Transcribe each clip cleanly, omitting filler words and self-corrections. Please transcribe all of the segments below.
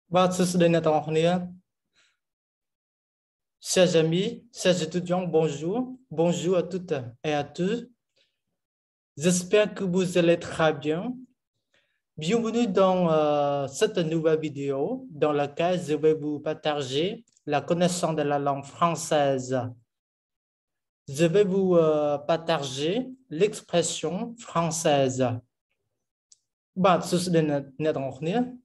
Bah, ceci n'est pas rien. Chers amis, chers étudiants, bonjour. Bonjour à toutes et à tous. J'espère que vous allez très bien. Bienvenue dans cette nouvelle vidéo dans laquelle je vais vous partager la connaissance de la langue française. Je vais vous partager l'expression française. Bah, ceci n'est pas rien.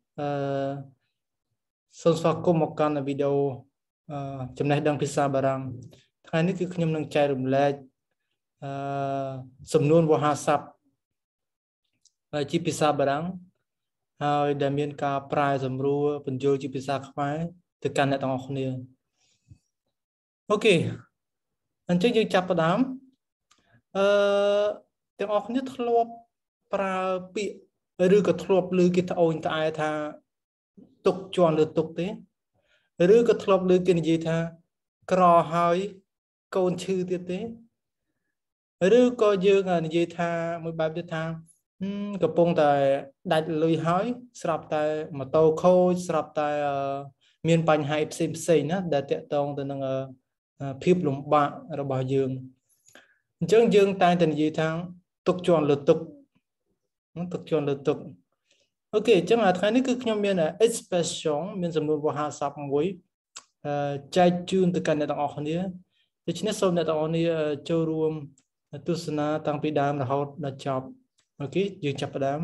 សូមស្វាគមន៍មកកាន់វីដេអូចំណេះដឹងភាសាបារាំងថ្ងៃនេះគឺខ្ញុំនឹងចែករំលែកសំនួនវោហារស័ព្ទជាភាសាបារាំងហើយដែលមានការប្រែសម្រួលបញ្ចូលជាភាសាខ្មែរទៅកាន់អ្នកទាំងអស់គ្នាអូខេអញ្ចឹងយើងចាប់ផ្ដើមទាំងអស់គ្នាធ្លាប់ប្រើពាក្យឬក៏ធ្លាប់ឮគេត្អូញត្អែថាទុកជន់ឬទុកទេឬក៏ធ្លាប់ឮគេនិយាយថាក្រហើយកូនឈឺទៀតទេឬក៏យើងនិយាយថាមួយបែបទៀតថាកំពុងតែដាច់លុយហើយស្រាប់តែម៉ូតូខូចស្រាប់តែមានបញ្ហាផ្សេងណាដែលតាក់ទងទៅនឹងភាពលំបាករបស់យើងអញ្ចឹងយើងតែងតែនិយាយថាទុកជន់លើទុកជន់លើទុកអូខេអញ្ចឹងថ្ងៃនេះគឺខ្ញុំមាន expression មានសំណួរវោហារស័ព្ទមួយចែកជូនទៅកាន់អ្នកទាំងអស់គ្នាដូច្នេះសូមអ្នកទាំងអស់គ្នាចូលរួមទស្សនាតាំងពីដើមរហូតដល់ចប់អូខេយើងចាប់ផ្ដើម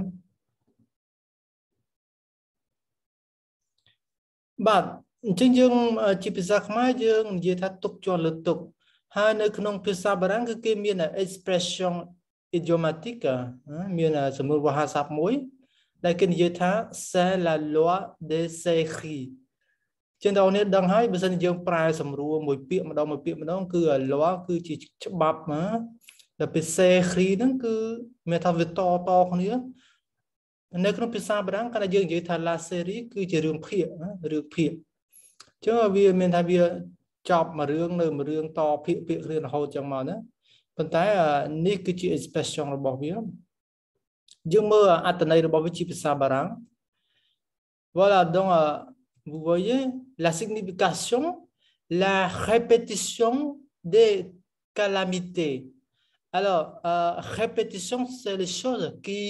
បាទអញ្ចឹងយើងជាភាសាខ្មែរយើងនិយាយថាទុកជន់លើទុកហើយនៅក្នុងភាសាបារាំងគឺគេមាន expression idiomatique មានសំណួរវោហារស័ព្ទមួយដែលគេនិយាយថា c'est la loi des séries ជាងតើអ្នកដឹងហើយបើសិនយើងប្រែសម្រួលមួយពាក្យម្ដងគឺ loi គឺជាច្បាប់ណាដល់ពេល série ហ្នឹងគឺមានថាវាតគ្នានៅក្នុងភាសាបារាំងគាត់យើងនិយាយថា la série គឺជារឿងភាគរឿងភាគអញ្ចឹងវាមានថាវាចប់មួយរឿងនៅមួយរឿងតភាគគ្នារហូតចឹងមកណាប៉ុន្តែនេះគឺជា expression របស់វាយើងមើលអត្ថន័យរបស់វាជាភាសាបារាំង Voilà donc vous voyez la signification la répétition des calamités alors répétition c'est les choses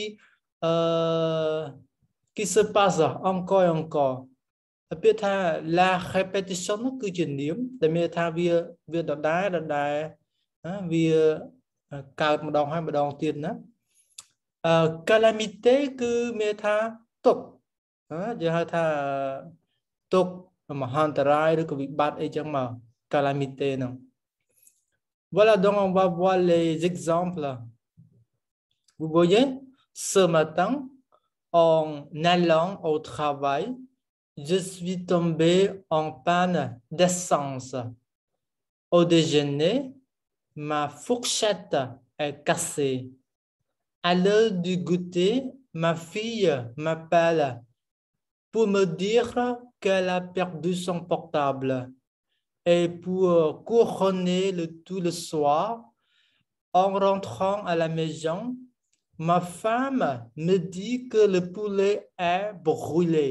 qui se passent encore et encore ពាក្យថា la répétition នោះគឺជានាមដែលមានថាវាដដែលវាកើតម្ដងហើយម្ដងទៀតណាcalamité គឺមានថាទុកយើងហៅថាទុកមហន្តរាយឬក៏វិបត្តិអីចឹងមក calamité ហ្នឹង Voilà donc on va voir les exemples vous voyez ce matin en allant au travail je suis tombé en panne d'essence au déjeuner ma fourchette est cassée à l'heure du goûter, ma fille m'appelle pour me dire qu'elle a perdu son portable. Et pour couronner le tout le soir, en rentrant à la maison, ma femme me dit que le poulet est brûlé.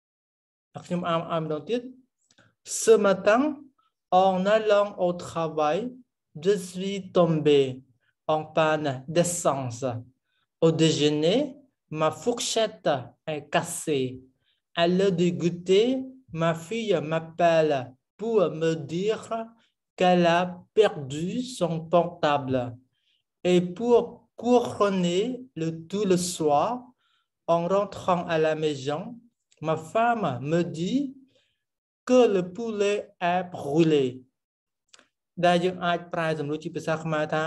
Ce matin, en allant au travail, je suis tombé en panne d'essence. Au déjeuner, ma fourchette est cassée. À l'heure du goûter, ma fille m'appelle pour me dire qu'elle a perdu son portable. Et pour couronner le tout le soir, en rentrant à la maison, ma femme me dit que le poulet est brûlé. D'ailleurs, on peut prendre le type de ça comme ça.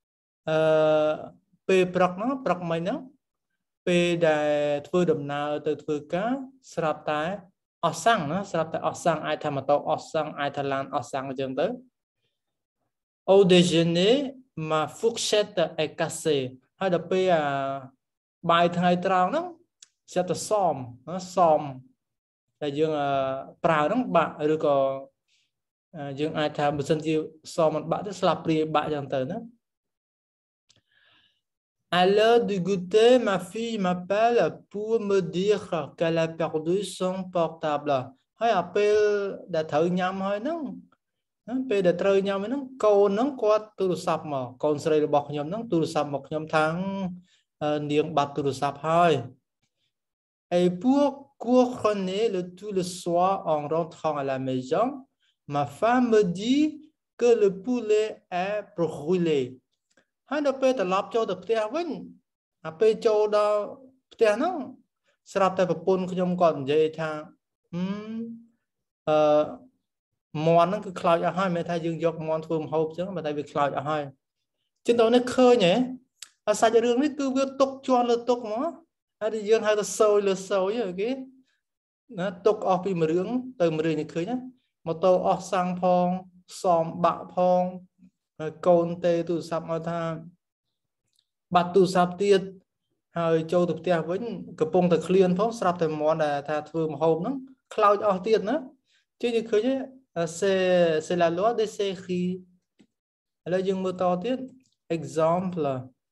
ពេលព្រឹកហ្នឹងព្រឹកមិញហ្នឹងពេលដែលធ្វើដំណើរទៅធ្វើការស្រាប់តែអស់សាំងណាស្រាប់តែអស់សាំងអាចថាម៉ូតូអស់សាំងអាចថាឡានអស់សាំងអញ្ចឹងទៅ Au déjeuner ma fourchette est cassée ហើយដល់ពេលបាយថ្ងៃត្រង់ហ្នឹងស្រាប់តែសមតែយើងប្រើហ្នឹងបាក់ឬក៏យើងអាចថាបើសិនជាសមមិនបាក់ទៅស្លាប់ព្រាយបាក់អញ្ចឹងទៅណា À l'heure du goûter, ma fille m'appelle pour me dire qu'elle a perdu son portable. Hay àពេលដែលត្រូវញ៉ាំហើយហ្នឹងពេលដែលត្រូវញ៉ាំហ្នឹងកូនហ្នឹងគាត់ទូរស័ព្ទមកកូនស្រីរបស់ខ្ញុំហ្នឹងទូរស័ព្ទមកខ្ញុំថានាងបាត់ទូរស័ព្ទហើយ Et pour couronner le tout le soir en rentrant à la maison, ma femme me dit que le poulet est brûlé. ហើយដល់ពេលត្រឡប់ចូលទៅផ្ទះវិញអាពេលចូលដល់ផ្ទះហ្នឹងស្រាប់តែប្រពន្ធខ្ញុំគាត់និយាយថាអឺមាន់ហ្នឹងគឺខ្លោចអស់ហើយមិនថាយើងយកមាន់ធ្វើម្ហូបអញ្ចឹងតែវាខ្លោចអស់ហើយចឹងដល់នេះឃើញហ៎អាសាច់រឿងនេះគឺវាទុកជាន់លើទុកហ្មងហើយយើងហៅថាសូយលើសូយអូខេណាទុកអស់ពីមួយរឿងទៅមួយរឿងនេះឃើញណាម៉ូតូអស់សាំងផងសំបាក់ផងកូនទេទូរស័ព្ទមកថាបាត់ទូរស័ព្ទទៀតហើយចូលទៅផ្ទះវិញកំពុងតែឃ្លានផងស្រាប់តែមន់ដែលថាធ្វើម្ហូបហ្នឹងខ្លោចអស់ទៀតណាជិះយើងឃើញc'est la loi des séries ឥឡូវយើងមើលតទៀត exemple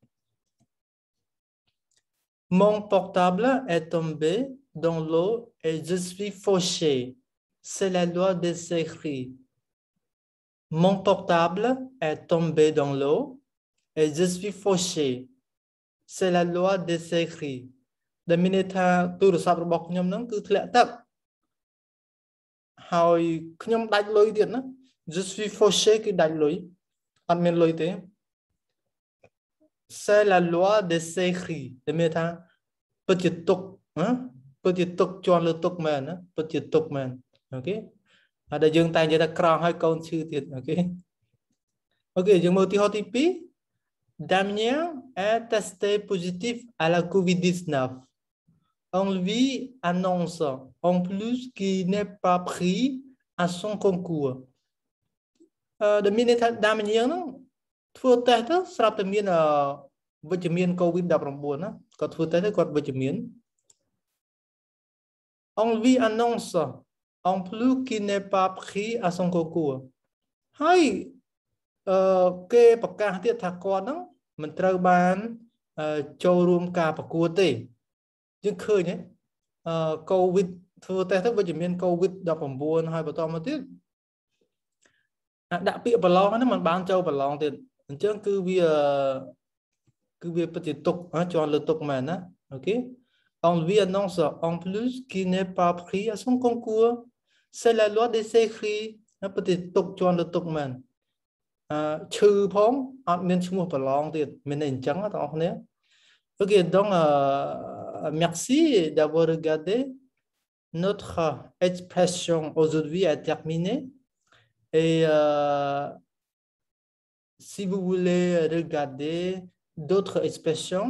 mon portable est tombé dans l'eau et je suis fauché c'est la loi des séries mon portable est tombé dans l'eau et je suis fauché c'est la loi des séries ដែលមានន័យថាទូរស័ព្ទរបស់ខ្ញុំហ្នឹងគឺធ្លាក់ទឹកហើយខ្ញុំដាច់លុយទៀតណា je suis fauché គឺដាច់លុយអត់មានលុយទេ c'est la loi des séries ដែលមានថាពិតជាទុកណាពិតជាទុកជាន់លើទុកមែនណាពិតជាទុកមែនអូខេហើយដែលយើងតែនិយាយថាក្រងឲ្យកូនឈឺទៀតអូខេយើងមើលឧទាហរណ៍ទី2 Damien est testé positif à la COVID-19 on lui annonce en plus qu'il n'est pas pris à son concours ដែលមានន័យថា Damien ហ្នឹងធ្វើតេស្តទៅស្រាប់តែមានវិជ្ជមាន COVID-19 ណាគាត់ធ្វើតេស្តទៅគាត់វិជ្ជមាន on lui annonce en plus qu'il n'est pas pris à son concours ហើយគេប្រកាសទៀតថាគាត់ហ្នឹងមិនត្រូវបានចូលរួមការប្រកួតទេយើងឃើញហ៎COVID ធ្វើតេស្តទៅវិជ្ជមាន COVID-19 ហើយបន្តមកទៀតដាក់ពាក្យប្រឡងហ្នឹងមិនបានចូលប្រឡងទៀតអញ្ចឹងគឺវាពិតជាទុកជាន់លើទុកមែនណាអូខេ on lui annonce en plus qu'il n'est pas pris à son concours c'est la loi des séries ពិតជាទុកជាន់លើទុកមែនឈឺផងអត់មានឈ្មោះប្រឡងទៀតមានតែអញ្ចឹងបងប្អូនគ្នា OK donc merci d'avoir regardé notre expression aujourd'hui est terminée et si vous voulez regarder d'autres expressions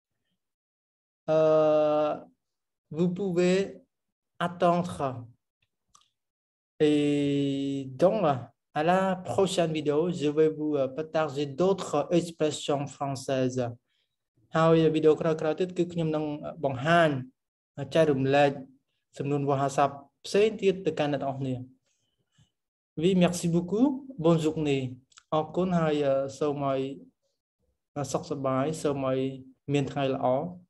vous pouvez attendre et donc à la prochaine vidéo je vais vous partager d'autres expressions françaises ហើយវីដេអូក្រោយៗទៀតគឺខ្ញុំនឹងបង្ហាញចែករំលែកសំនួនវោហារស័ព្ទផ្សេងទៀតទៅកាន់អ្នកនរគ្នា Oui merci beaucoup bonne journée អរគុណហើយសូមឲ្យសុខសប្បាយសូមឲ្យមានថ្ងៃល្អ